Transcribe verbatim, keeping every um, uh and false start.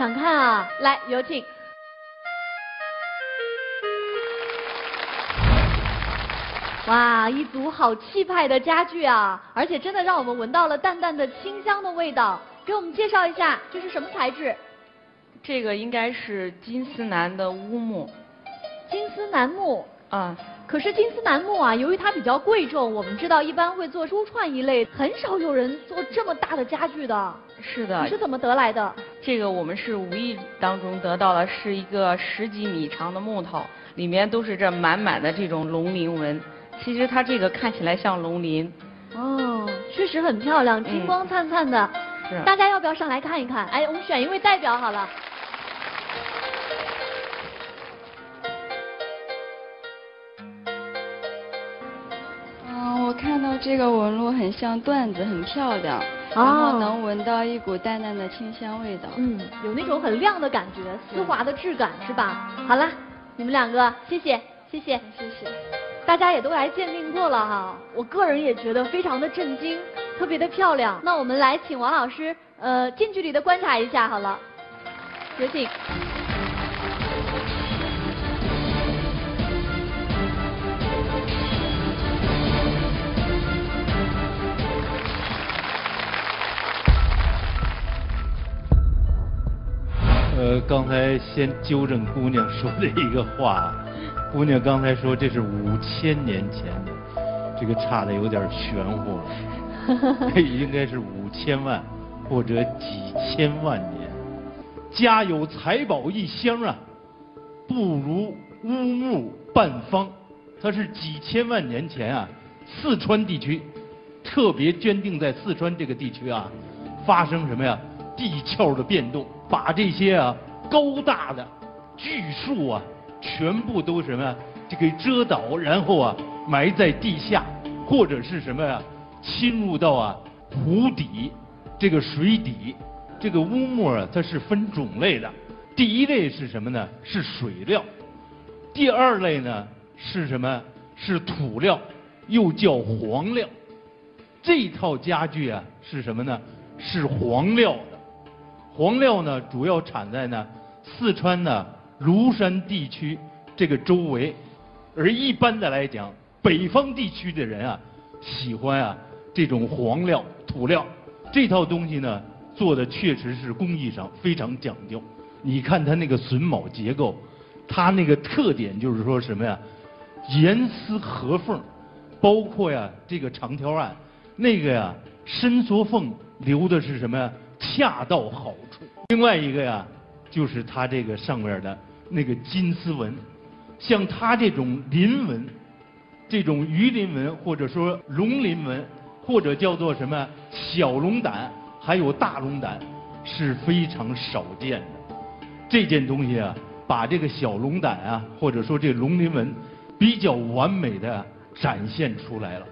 想看啊？来，有请。哇，一组好气派的家具啊，而且真的让我们闻到了淡淡的清香的味道。给我们介绍一下，这是什么材质？ 这个应该是金丝楠的乌木。 金丝楠木。 啊。 可是金丝楠木啊，由于它比较贵重，我们知道一般会做珠串一类，很少有人做这么大的家具的。 是的。 你是怎么得来的？ 这个我们是无意当中得到了，是一个十几米长的木头，里面都是这满满的这种龙鳞纹。其实它这个看起来像龙鳞。 哦，确实很漂亮，金光灿灿的。 嗯、是。 大家要不要上来看一看？哎，我们选一位代表好了。 我看到这个纹路很像缎子，很漂亮，哦、然后能闻到一股淡淡的清香味道。 嗯，有那种很亮的感觉，丝滑的质感是吧？好啦，你们两个，谢谢，谢谢， 谢谢。 大家也都来鉴定过了哈，我个人也觉得非常的震惊，特别的漂亮。那我们来请王老师，呃，近距离的观察一下好了，有请。 呃，刚才先纠正姑娘说的一个话，姑娘刚才说这是五千年前的，这个差的有点玄乎了，这应该是五千万或者几千万年。家有财宝一箱啊，不如乌木半方。它是几千万年前啊，四川地区，特别坚定在四川这个地区啊，发生什么呀？地壳的变动。把这些啊高大的巨树啊，全部都什么呀？就给遮倒，然后啊埋在地下，或者是什么呀？侵入到啊湖底，这个水底。这个乌木啊，它是分种类的。第一类是什么呢？是水料。第二类呢是什么？是土料，又叫黄料。这套家具啊是什么呢？是黄料。黄料呢，主要产在呢四川呢庐山地区这个周围，而一般的来讲，北方地区的人啊，喜欢啊这种黄料、土料。这套东西呢，做的确实是工艺上非常讲究。你看它那个榫卯结构，它那个特点就是说什么呀？严丝合缝，包括呀这个长条案，那个呀伸缩缝留的是什么呀？恰到好处。另外一个呀，就是它这个上面的那个金丝纹，像它这种鳞纹，这种鱼鳞纹或者说龙鳞纹，或者叫做什么小龙胆，还有大龙胆，是非常少见的。这件东西啊，把这个小龙胆啊，或者说这龙鳞纹，比较完美的展现出来了。